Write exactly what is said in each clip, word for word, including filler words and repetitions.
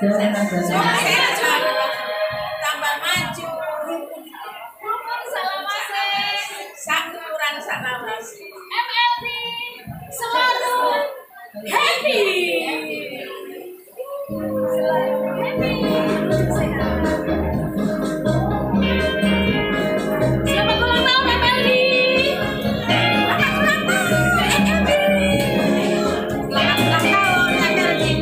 Sehat selalu, tambah maju. Sakuran salawasi. M L B selalu happy. Selamat ulang tahun M L B. Selamat ulang tahun M L B. Selamat ulang tahun M L B.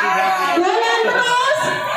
Goyang terus.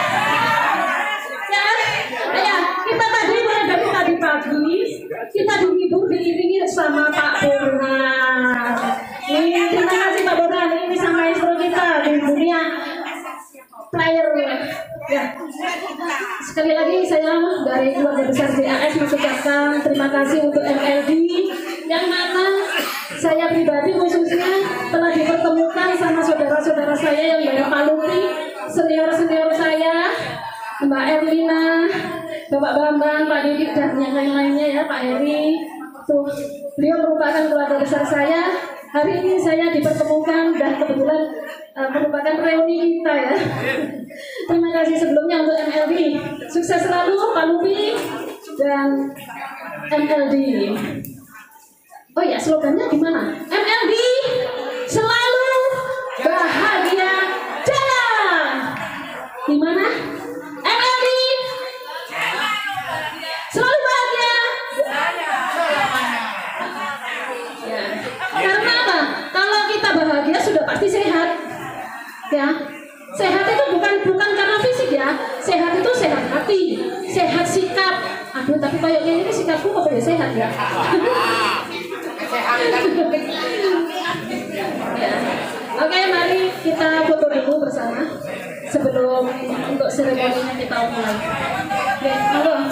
Ya, ya, kita tadi mulai dari tadi pagi kita dihibur diiringi sama Pak Burhan. Ini terima kasih Pak Burhan, ini sama istri kita di dunia player. Ya, sekali lagi saya dari keluarga besar J A S mengucapkan terima kasih untuk M L D yang mana saya pribadi khususnya telah dipertemukan sama saudara-saudara saya yang banyak paluti, senior-senior saya, Mbak Erlina, Bapak Bambang, Pak Didik dan yang lain-lainnya ya, Pak Heri. Tuh, beliau merupakan keluarga besar saya. Hari ini saya dipertemukan dan kebetulan uh, merupakan reuni kita ya. Terima kasih sebelumnya untuk M L D. Sukses selalu Pak Lupi dan M L D. Oh ya, slogannya gimana? M L D selalu bahagia jalan. Gimana? M L D selalu bahagia. Ya. Karena apa? Kalau kita bahagia sudah pasti sehat. Ya. Sehat itu bukan bukan karena fisik ya. Sehat itu sehat hati, sehat sikap. Aduh, tapi kayaknya ini sikapku kok boleh sehat ya. Ya. Oke, mari kita foto dulu bersama sebelum untuk seremoninya kita mulai. Oke, halo.